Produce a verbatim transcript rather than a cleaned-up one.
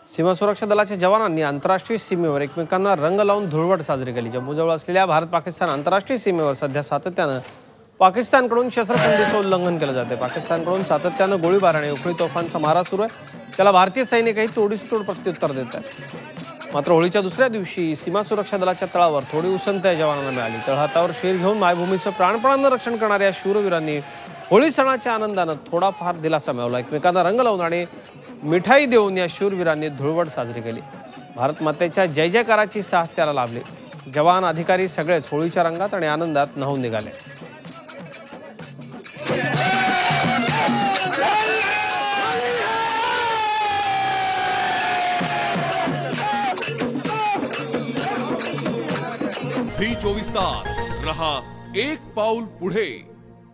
सीमा सुरक्षा दलाच्या जवानांनी आंतरराष्ट्रीय सीमेवर एकमेकांना रंग लावून धुळवट साजरी केली। जम्मूजवळ असलेल्या भारत पाकिस्तान आंतरराष्ट्रीय सीमेवर सध्या सातत्यानं पाकिस्तानकडून शस्त्रसंधीचं उल्लंघन केलं जाते। पाकिस्तानकडून सातत्यानं गोळीबार आणि उखळी तोफांचा मारा सुरू आहे। त्याला भारतीय सैनिकही तोडीसतोड प्रत्युत्तर देत आहेत। मात्र होळीच्या दुसऱ्या दिवशी सीमा सुरक्षा दलाच्या तळावर थोडी उसंत जवानांना मिळाली। तळहातावर शीर घेऊन मायभूमीचं प्राणपणानं रक्षण करणाऱ्या शूरवीरांनी होळी सणाच्या आनंदानं थोडाफार दिलासा मिळवला। एकमेकांना रंग लावून आणि मिठाई देऊन या शूरवीरांनी धुळवट साजरी केली। भारत मातेच्या जय जयकाराची साथ त्याला लाभली। जवान अधिकारी सगळेच होळीच्या रंगात आणि आनंदात न्हाऊन निघाले। झी चोवीस तास रहा एक पाऊल पुढे।